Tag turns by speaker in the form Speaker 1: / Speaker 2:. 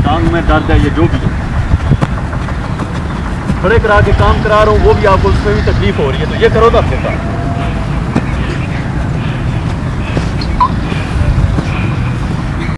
Speaker 1: टांग में दर्द है, ये जो भी है, खड़े करा के काम करा रहा हूँ, वो भी आपको उसमें भी तकलीफ हो रही है, तो ये करो ना अपने साथ।